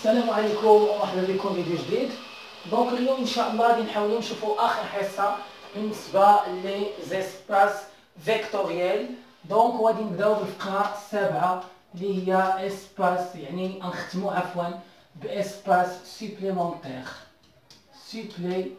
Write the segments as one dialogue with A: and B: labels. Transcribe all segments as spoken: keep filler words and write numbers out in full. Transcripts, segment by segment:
A: السلام عليكم ومرحبا بكم فيديو جديد. دونك اليوم ان شاء الله غادي نحاولوا نشوفوا اخر حصه بالنسبه لي زيسباس فيكتوريال. دونك غادي نبداو بالفقره السابعه اللي هي اسباس، يعني نختموا عفوا باسباس سوبليمونتير سوبلي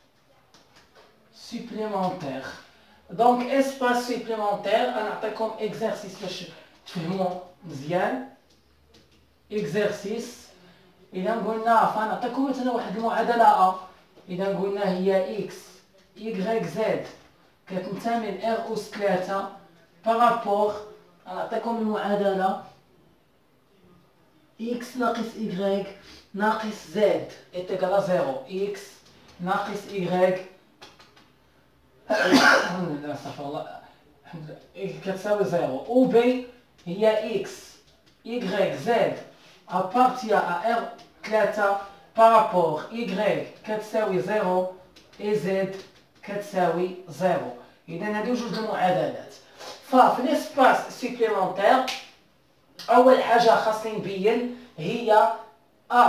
A: سوبليمونتير. دونك اسباس سوبليمونتير غنعطيكم اكزرسيس باش تفهموا مزيان. اكزرسيس إذا قلنا فنعطيكم مثلا واحد المعادلة أ، إذا قلنا هي إكس إيكغيك زد كتنتمي لإر أس ثلاثة بارابور، غنعطيكم المعادلة إكس ناقص إيكغيك ناقص زد إيتيكال زيرو. إكس ناقص إيكغيك الحمد لله استغفر الله الحمد لله كتساوي زيرو، و بي هي إكس إيكغيك زد appartient à R ثلاثة par rapport Y كتساوي زيرو et Z كتساوي زيرو. إذا هادو جوج المعادلات. ففي الاسباس سوبليمونتير أول حاجة خاصني نبين هي A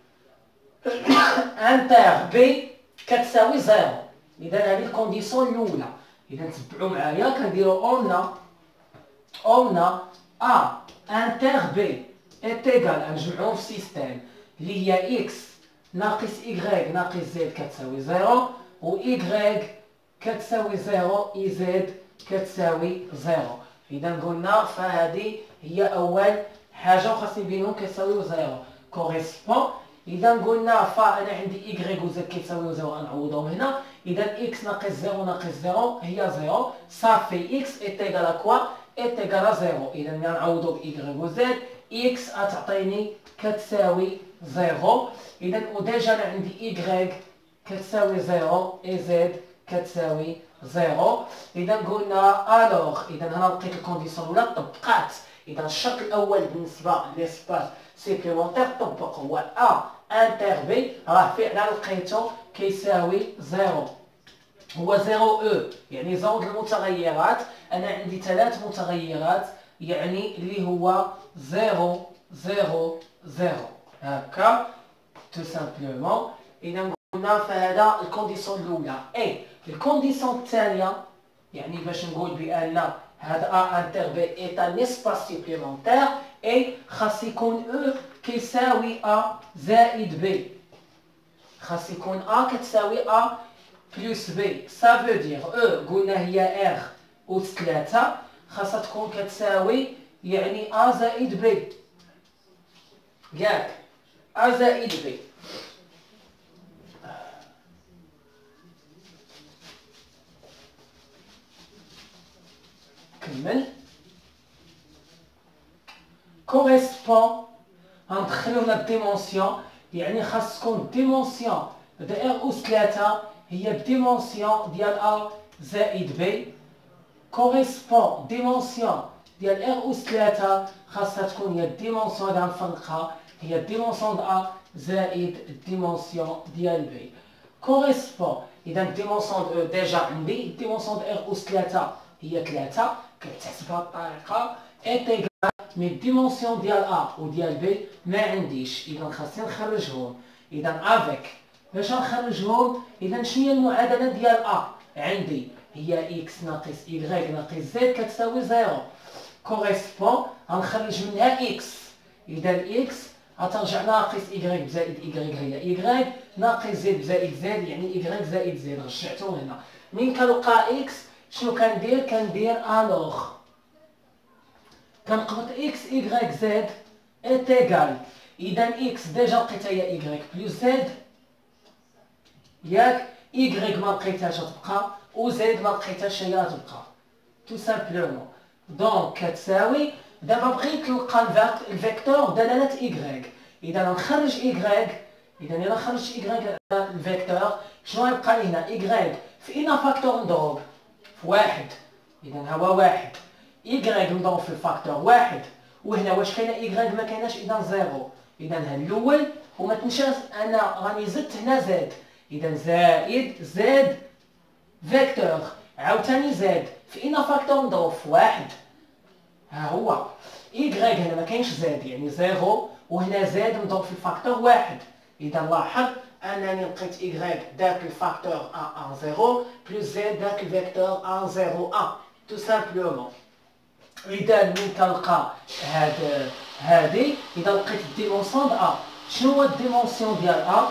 A: انتر بي كتساوي زيرو. إذا هذه الكونديسيون الأولى. إذا تبعوا معايا كنديرو أونا أونا A انتر بي est égal نجمعوهم في سيستيم اللي هي x ناقص y ناقص z كتساوي زيرو، و y كتساوي زيرو اي زد كتساوي زيرو. إذا قلنا فهذه هي أول حاجة وخاصني نبينهم كيساويو زيرو كوريسبون. إذا قلنا فأنا عندي y و z كيساويو زيرو غنعوضهم هنا. إذا x ناقص زيرو ناقص زيرو هي زيرو، صافي x est égal à quoi est égal à زيرو. إذا غنعوضو ب y و z إكس غتعطيني كتساوي زيرو. إذا وديجا أنا عندي إيكغيك كتساوي زيرو إي زد كتساوي زيرو. إذا قلنا ألوغ، إذا هنا لقيت الكونديسيون الأولى طبقات. إذا الشرط الأول بالنسبة لإسباس سيبليمونتير طبق هو أ انتر بي، راه فعلا لقيتو كيساوي زيرو، هو زيرو أو يعني زوج المتغيرات. أنا عندي ثلاث متغيرات يعني اللي هو زيرو زيرو زيرو هكا تو سامبلومون. إذا قلنا فهذا الكونديسيون الأولى. اي الكونديسيون الثانية يعني باش نقول بأن هذا أ انتر بي إيتا نسباس سوبليمونتير، اي خاص يكون أو كيساوي أ زائد بي، خاص يكون أ كتساوي أ بلس بي. سا فو دير أو قلنا هي إر أس ثلاثة خاصها تكون كتساوي يعني أ زائد بي، ياك أ زائد بي. كمل كوريسبون غندخلو هنا الديمونسيون، يعني خاص تكون الديمونسيون د إر أس ثلاثة هي الديمونسيون ديال أ زائد بي. كوريسبون ديمونسيون ديال إر أس ثلاثة خاصها تكون هي الديمونسيون اللي غنفرقها هي الديمونسيون د أ زائد الديمونسيون ديال بي. كوريسبون إذا الديمونسيون د أو ديجا عندي، الديمونسيون د إر أس ثلاثة هي ثلاثة كتحسب بهاد الطريقة إيتيكال مي الديمونسيون ديال أ وديال بي ما عنديش، إذا خاصني نخرجهم. إذا افيك باش نخرجهم إذا شنو هي المعادلة ديال أ؟ عندي هي إكس ناقص إيكغيك ناقص زد كتساوي زيرو. كوريسبون غنخرج منها إكس، إذا إكس غترجع ناقص إيكغيك بزائد إيكغيك هي إيكغيك ناقص زد بزائد زد يعني إيكغيك زائد زد، رجعتو هنا. من كنلقى إكس شنو كندير؟ كندير ألوغ كنقبط إكس إيكغيك زد إيتيكال، إذا إكس ديجا لقيتها هي إيكغيك بلس زد ياك، إيكغيك ما لقيتهاش تبقى و زد ما لقيتهاش هي تبقى تو سامبلومون. دونك كتساوي دابا بغيت نلقى الفيكتور دلالة إيكغيك، إذا نخرج إيكغيك. إذا إلا خرجت إيكغيك على الفيكتور شنو غيبقى لي هنا؟ إيكغيك في إنا فاكتور نضرب في واحد، إذا هو واحد. إيكغيك نضرب في الفاكتور واحد، وهنا واش كاينة إيكغيك؟ ما كايناش، إذا زيرو. إذا هاد الأول، وما تنساش أنا راني زدت هنا زد، إذا زائد زد فيكتور عاوتاني زد في إنا فاكتور نضرب في واحد. ها هو إيكغيك هنا ما كاينش زد يعني زيرو، وهنا زد مضروب في الفاكتور واحد. إذا لاحظ أنني لقيت إيكغيك داك الفاكتور أ أن زيرو بلس زد داك الفيكتور أن زيرو أ تو سامبلومون. إذا من كنلقى هاد هادي إذا لقيت الديمونسيون د أ. شنو هو الديمونسيون ديال أ؟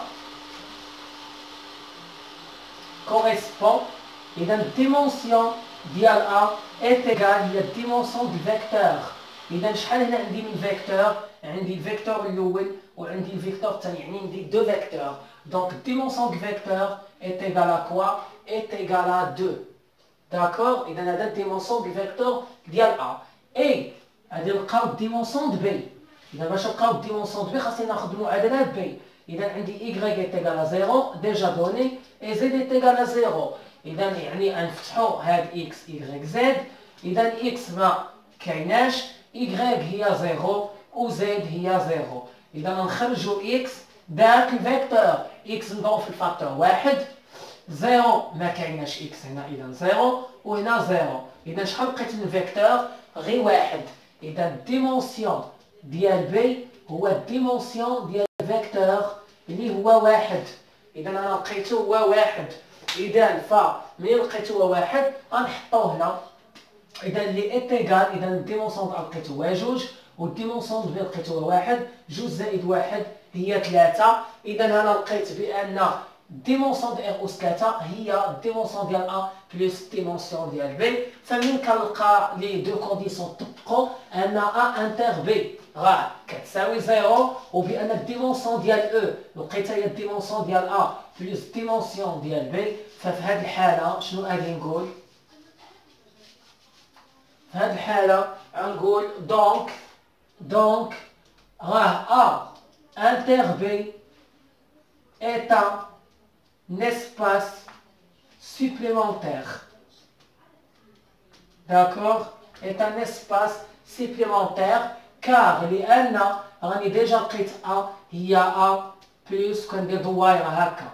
A: كوريسبون. إذا الديمونسيون ديال أ est égal هي الديمونسيون د الفيكتور. إذا شحال هنا عندي من فيكتور؟ عندي الفيكتور الأول وعندي الفيكتور الثاني، يعني عندي دو فيكتور. دونك الديمونسيون د الفيكتور est égal à quoi؟ est égal à deux. داكور؟ إذا هذا الديمونسيون د الفيكتور ديال أ. إي غادي نلقاو الديمونسيون د بي. إذا باش نلقاو الديمونسيون د بي خاصني ناخذ المعادلة بي. إذا عندي y est égal à زيرو ديجا دوني et z est égal à زيرو. إذا يعني غنفتحو هاد x y z. إذا x ما كايناش، y هي زيرو و z هي زيرو. إذا نخرجو x داك الفيكتور x نضرب في الفاكتور واحد، زيرو ما كايناش x هنا إذا زيرو وهنا زيرو. إذا شحال لقيت من فيكتور؟ غير واحد. إذا الديمونسيون ديال بي هو الديمونسيون ديال الفيكتور اللي هو واحد. إذا أنا لقيتو هو واحد. إذا فملي لقيتو هو واحد غنحطوه هنا. إذا اللي إت إيكال إذا الديمونسيون د لقيتو هو جوج والديمونسيون د بي لقيتو هو واحد. جوج زائد واحد هي ثلاثة. إذا أنا لقيت بأن الديمونسيون ديال ار أس ثلاثة هي الديمونسيون ديال أ بلس الديمونسيون ديال بي. فمن كنلقى لي دو كونديسيون طبقوا أن أ انتر بي راه كتساوي زيرو، وبأن الديمونسيون ديال أو لقيتها هي الديمونسيون ديال أ بلس الديمونسيون ديال بي. ففي هذه الحالة شنو غادي نقول؟ في هذه الحالة غنقول دونك دونك راه أ انتر بي est un espace supplémentaire. D'accord? Est un espace supplémentaire car لأن راني ديجا لقيت أ هي أ بلس كندير دوائرة هكا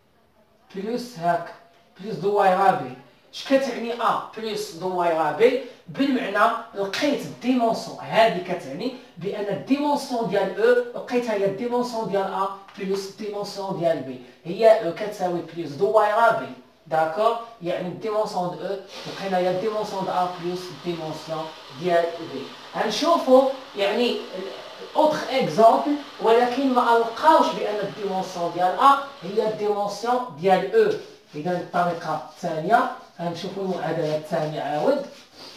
A: بلس هكا بلس دوائرة بي. اش كتعني أ بلس دوائرة بي؟ بالمعنى لقيت الديمونسيون هذه كتعني بأن الديمونسيون ديال أو لقيتها هي الديمونسيون ديال أ بلس الديمونسيون ديال بي. هي أو كتساوي بلس دوائرة بي. داكور؟ يعني الديمونسيون د أو لقينا هي الديمونسيون د أ بلس الديمونسيون ديال بي. غنشوفو يعني اوتر اكزومبل ولكن ما لقاوش بأن الديمونسيون ديال أ هي الديمونسيون ديال أو. إذا الطريقة الثانية غنشوفو المعادلة الثانية عاود.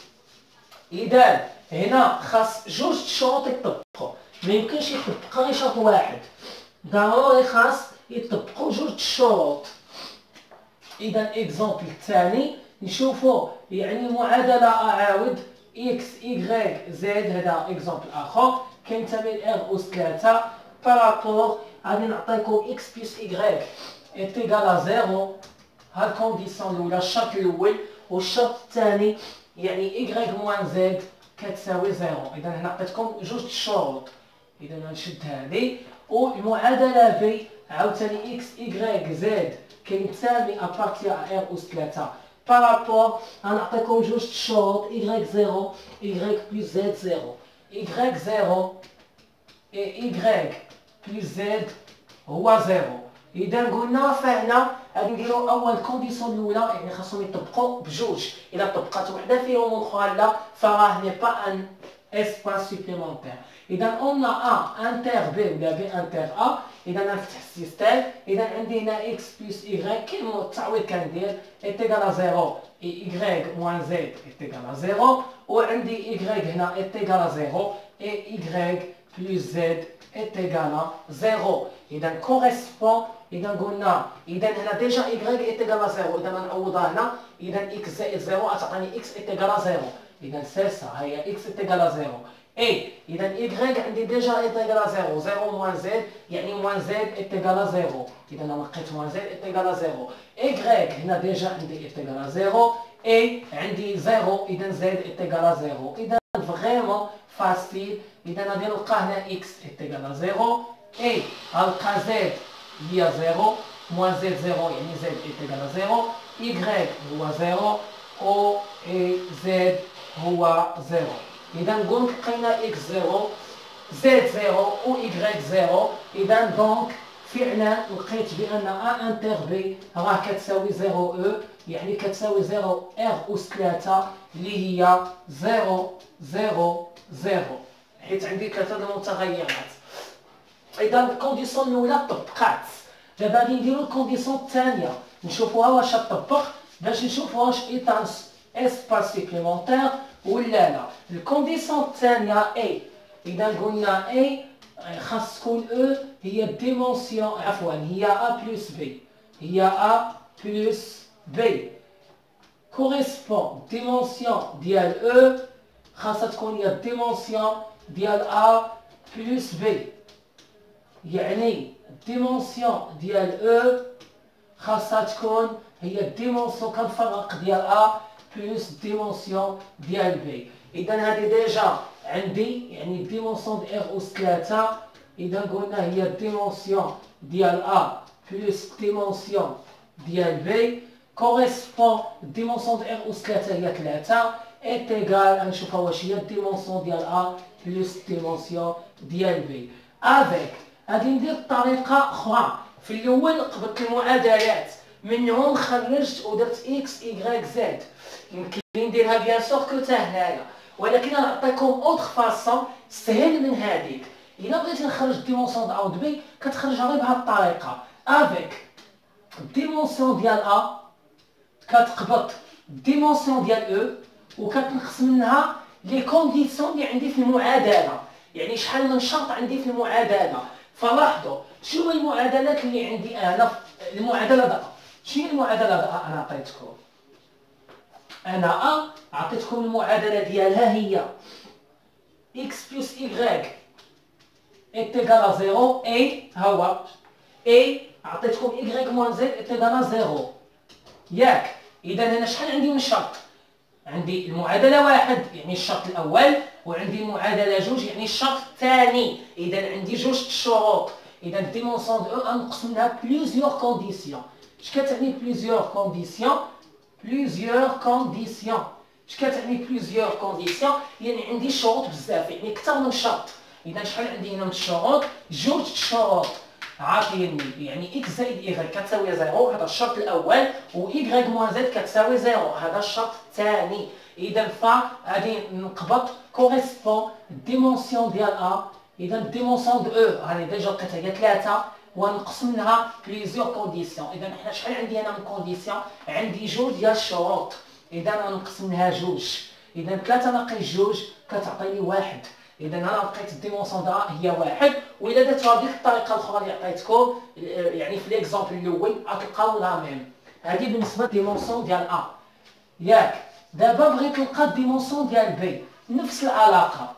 A: إذا هنا خاص جوج شروط يطبقوا، ما يمكنش يطبق غير شرط واحد، ضروري خاص يطبقوا جوج الشروط. إذا اكزومبل الثاني نشوفوا يعني معادلة أعاود إكس إيكغيك زد. هذا اكزومبل آخر كينتمي لإر أس ثلاثة بارابور غادي نعطيكم إكس بلس إيكغيك إت إيكال زيرو. ها الكونديسيون الأولى الشرط الأول، والشرط الثاني يعني إيكغيك موان زد كتساوي زيرو. إذا هنا عطيتكم جوج الشروط. إذا غنشد هذه والمعادلة بي عاوتاني إكس إيكغيك زد كينتمي أبارتيغ إر أس ثلاثة بارابور غنعطيكم جوج الشروط إيكغيك زيرو إيكغيك بلس زد زيرو. إيكغيك زيرو إيكغيك بلس زد هو زيرو. إذا قلنا فهنا غادي نديرو أول كونديسيون الأولى يعني خاصهم يطبقوا بجوج. إلا طبقات وحدة فيهم والأخرى لا فراه ني با أن إسباس سوبليمونتير. إذا قلنا أ انتر بي ولا بي انتر أ. إذا نفتح السيستيم. إذا عندي هنا إكس بلس إيكغيك كيما التعويض كندير إت إيكال زيرو إيكغيك موان زد إت إيكال زيرو، وعندي إيكغيك هنا إت إيكال زيرو إيكغيك بلس زد إت إيكال زيرو. إذا كوريسبون. إذا قلنا إذا هنا ديجا إيكغيك إت إيكال زيرو. إذا غنعوضها هنا. إذا إكس زائد زيرو غتعطيني إكس إت إيكال زيرو. إذا سي سا هي إكس إت إيكال زيرو. اي اذا إيكغيك عندي ديجا إت إيكال زيرو. زيرو موان زد يعني موان زد إت إيكال زيرو. إذا أنا لقيت موان زد إت إيكال زيرو. إيكغيك هنا ديجا عندي إت إيكال زيرو. اي عندي زيرو إذا زد إت إيكال زيرو. إذا فريمون فاسيل. إذا غادي نلقى هنا إكس إت إيكال زيرو. اي غنلقى زد هي زيرو موان زد زيرو يعني زد إت إيكال زيرو. إيكغيك هو زيرو و إي زد هو زيرو. إذا نقول لقينا إكس زيرو زد زيرو و إيكغيك زيرو. إذا دونك فعلا لقيت بأن أ انتر بي راه كتساوي زيرو أو، يعني كتساوي زيرو إر أس ثلاثة اللي هي زيرو زيرو زيرو، حيت عندي ثلاثة المتغيرات. إذا الكونديسيون الأولى طبقات. دابا غادي نديرو الكونديسيون الثانية نشوفوها واش تطبق باش نشوفو واش إيطان اسباس سيبليمونتير ولا لا. الكونديسيون الثانية اي، إذا قلنا اي خاص تكون او هي ديمونسيون، عفوا هي ا بلس بي، هي ا بلس بي كوريسبون ديمونسيون ديال او خاصها تكون هي ديمونسيون ديال ا بلس بي، يعني الديمونسيون ديال او خاصها تكون هي الديمونسيون كنفرق ديال ا بلس ديمونسيون ديال بي. اذا هذه ديجا عندي يعني ديمونسيون ديال ار اس ثلاثة، اذا قلنا هي الديمونسيون ديال ا بلس ديمونسيون ديال بي كوريسبون الديمونسيون ديال ار اس ثلاثة هي ثلاثة ايت ايغال غنشوفها واش هي الديمونسيون ديال ا بلس ديمونسيون ديال بي. افيك غادي ندير طريقه اخرى. في الاول قبضت المعادلات منهم خرجت ودرت اكس ايغريك زد، يمكن لي نديرها بيان سور كو حتى هنايا، ولكن انا نعطيكم اوتر فاصون سهل من هذيك. الا بغيتي نخرج ديمونسيون د ا و د بي كتخرجها غير بهذه الطريقه. افيك الديمونسيون ديال ا كتقبض الديمونسيون ديال او وكتنقص منها لي كونديسيون اللي عندي في المعادله، يعني شحال من شرط عندي في المعادله. فلاحظوا شنو هي المعادلات اللي عندي انا. المعادله د ا شنو هي المعادله د ا؟ انا عطيتكم انا ا عطيتكم المعادله ديالها هي اكس بلس ايغريك ايتيغال زيرو. اي ها هو اي عطيتكم ايغريك موان زد ايتيغال زيرو، ياك؟ اذا انا شحال عندي من شرط؟ عندي المعادله واحد يعني الشرط الاول، وعندي المعادله جوج يعني الشرط الثاني. اذا عندي جوج الشروط. اذا ديمونسيون دو او نقص منها بليزيور كونديسيون. اش كتعني بليزيور كونديسيون؟ بليزيور كونديسيون اش كتعني بليزيور كونديسيون؟ يعني عندي شروط بزاف، يعني اكثر من شرط. اذا شحال عندي هنا من الشروط؟ جوج الشروط عاطيني، يعني اكس زائد ايغريك كتساوي زيرو هذا الشرط الاول، و ايغريك موان زد كتساوي زيرو هذا الشرط الثاني. اذا فغادي نقبض كوريسبون الديمونسيون ديال ا. اذا الديمونسيون دو او هاني ديجا لقيتها هي ثلاثة ونقص منها بليزيور كونديسيون. اذا حنا شحال عندي انا من كونديسيون؟ عندي جوج ديال الشروط، اذا غنقص منها جوج. اذا ثلاثة ناقص جوج كتعطيني واحد. اذا انا لقيت الديمونسيون د ا هي واحد. والا درتوها بديك الطريقه الاخرى اللي عطيتكم يعني في ليكزامبل الاول غتلقاو لا ميم. هذه بالنسبه للديمونسيون ديال ا، ياك؟ دابا بغيت نلقى الديمونسيون ديال بي، نفس العلاقه.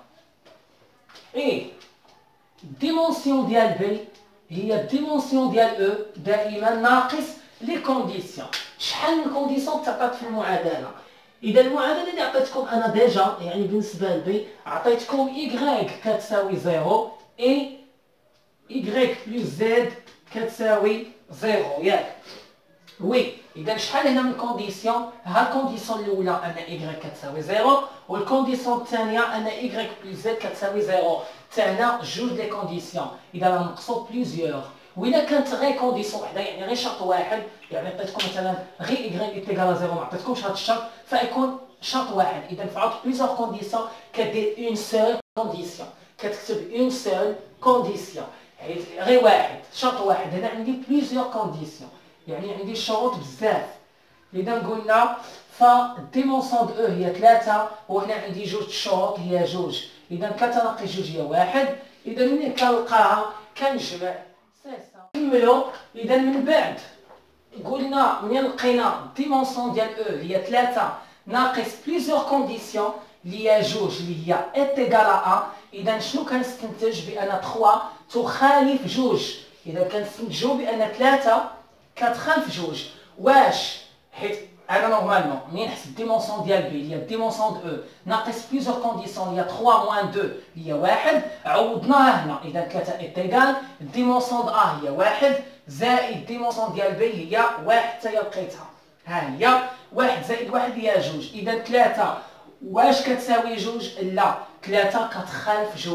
A: اي الديمونسيون ديال بي هي الديمونسيون ديال او دائما ناقص لي كونديسيون. شحال من كونديسيون تعطات في المعادله؟ اذا المعادله اللي عطيتكم انا ديجا يعني بالنسبه لبي عطيتكم ايغريك كتساوي زيرو اي ايغريك بلس زد كتساوي زيرو، ياك؟ وي. اذا شحال هنا من كونديسيون؟ ها الكونديسيون الاولى ان ايغريك كتساوي زيرو، والكونديسيون الثانيه ان ايغريك بلس زد كتساوي زيرو. حتى هنا جوج لي كونديسيون، اذا غنقصو بليزيور. وإلا كانت غير كونديسيون وحده يعني غير شرط واحد، يعني عطيتكم مثلا غير ايغريك ايتيغال زيرو ما عطيتكمش هذا الشرط فيكون شرط واحد. اذا فعلت بليزيور كونديسيون كدير اون سول كونديسيون، كتكتب اون سول كونديسيون حيت غير واحد شرط واحد. هنا عندي بليزيور كونديسيون يعني عندي شروط بزاف. اذا قلنا فالديمونسيون دو او هي ثلاثة وهنا عندي جوج الشروط هي جوج. اذا ثلاثة ناقص جوج هي واحد. اذا ملي كنلقاها كنجمع نكملوا. اذا من بعد قلنا ملي لقينا الديمونسيون ديال او هي ثلاثة ناقص بليزيور كونديسيون اللي هي جوج اللي هي ايتيغال ا. اذا شنو كنستنتج؟ بان ثلاثة تخالف جوج. اذا كنستنتجوا بان ثلاثة كتخالف جوج. واش؟ حيت انا نورمالمون منين نحسب الديمونسيون ديال بي اللي هي الديمونسيون دو او ناقص بليزيور كونديسيون اللي هي ثلاثة موان دو اللي هي واحد عوضناها هنا. اذا ثلاثة ايتيغال الديمونسيون د ا هي واحد زائد الديمونسيون ديال بي هي واحد حتى هي لقيتها. ها هي واحد زائد واحد هي جوج. اذا ثلاثة واش كتساوي جوج؟ لا، ثلاثة كتخالف جوج.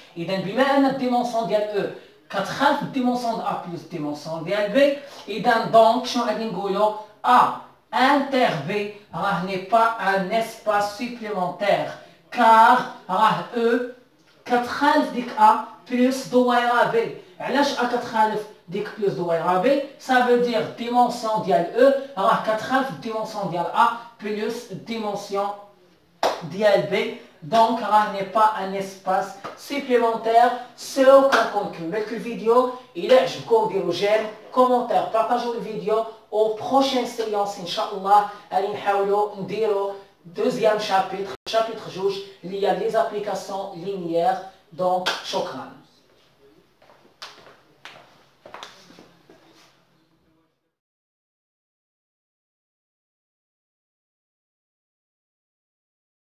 A: اذا بما ان الديمونسيون ديال او كتخالف الديمونسيون د ا بلس الديمونسيون ديال بي، اذا دونك شنو غادي نقولوا؟ ا انتر بي راه ني با ان اسباس سوبليمونتير كار راه او كتخالف ديك ا بلس دويره بي. علاش ا كتخالف ديك بلس دويره بي؟ سا فو دير الديمونسيون ديال او راه كتخالف الديمونسيون ديال ا بلس الديمونسيون ديال بي، دونك راه ني با ان اسباس سوبليمونتير. سو كنكون كملت الفيديو. الى عجبكم ديروا جيم، كومونتير، بارطاجيو الفيديو. او بروشين سيونس ان شاء الله غادي نحاولوا نديروا دوزيام شابيتر شابيتر جوج اللي هي لي زابليكاسيون لينيير. دونك شكرا.